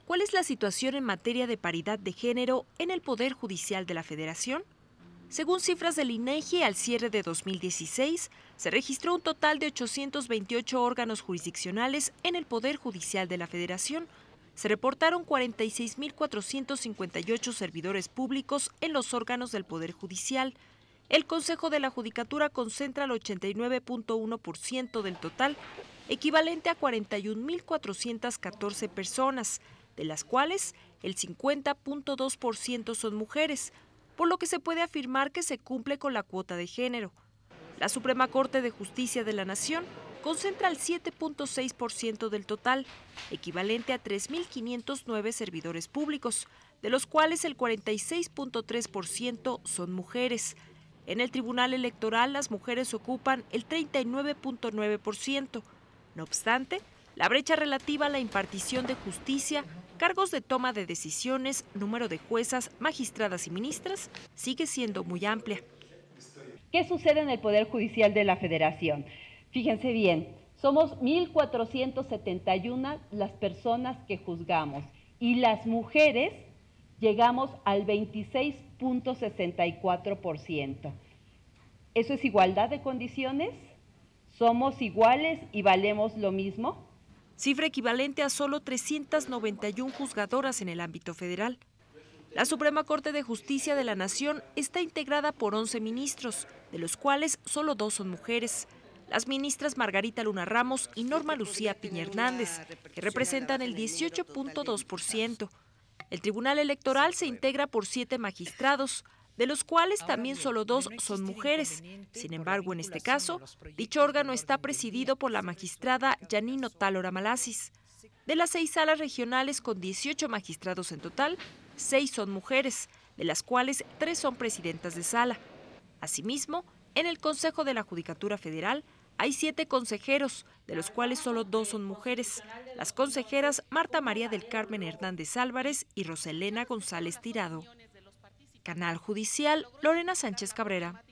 ¿Cuál es la situación en materia de paridad de género en el Poder Judicial de la Federación? Según cifras del INEGI, al cierre de 2016, se registró un total de 828 órganos jurisdiccionales en el Poder Judicial de la Federación. Se reportaron 46.458 servidores públicos en los órganos del Poder Judicial. El Consejo de la Judicatura concentra el 89.1% del total, equivalente a 41.414 personas, de las cuales el 50.2% son mujeres, por lo que se puede afirmar que se cumple con la cuota de género. La Suprema Corte de Justicia de la Nación concentra el 7.6% del total, equivalente a 3.509 servidores públicos, de los cuales el 46.3% son mujeres. En el Tribunal Electoral, las mujeres ocupan el 39.9%. No obstante, la brecha relativa a la impartición de justicia, cargos de toma de decisiones, número de juezas, magistradas y ministras sigue siendo muy amplia. ¿Qué sucede en el Poder Judicial de la Federación? Fíjense bien, somos 1.471 las personas que juzgamos y las mujeres llegamos al 26.64%. ¿Eso es igualdad de condiciones? ¿Somos iguales y valemos lo mismo? Cifra equivalente a solo 391 juzgadoras en el ámbito federal. La Suprema Corte de Justicia de la Nación está integrada por 11 ministros, de los cuales solo 2 son mujeres. Las ministras Margarita Luna Ramos y Norma Lucía Piña Hernández, que representan el 18.2%. El Tribunal Electoral se integra por 7 magistrados, de los cuales también solo 2 son mujeres. Sin embargo, en este caso, dicho órgano está presidido por la magistrada Yanino Tálora Malasis. De las 6 salas regionales con 18 magistrados en total, 6 son mujeres, de las cuales 3 son presidentas de sala. Asimismo, en el Consejo de la Judicatura Federal hay 7 consejeros, de los cuales solo 2 son mujeres, las consejeras Marta María del Carmen Hernández Álvarez y Roselena González Tirado. Canal Judicial, Lorena Sánchez Cabrera.